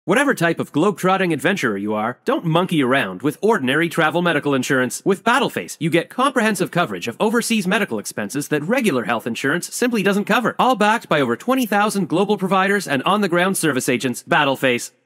Whatever type of globe-trotting adventurer you are, don't monkey around with ordinary travel medical insurance. With battleface, you get comprehensive coverage of overseas medical expenses that regular health insurance simply doesn't cover. All backed by over 20,000 global providers and on-the-ground service agents. battleface.